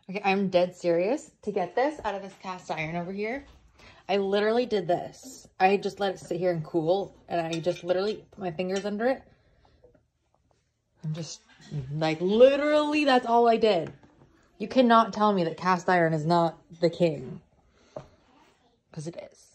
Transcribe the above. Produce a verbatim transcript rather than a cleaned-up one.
Okay, I'm dead serious. To get this out of this cast iron over here, I literally did this. I just let it sit here and cool, and I just literally put my fingers under it. I'm just, like, literally, that's all I did. You cannot tell me that cast iron is not the king. Because it is.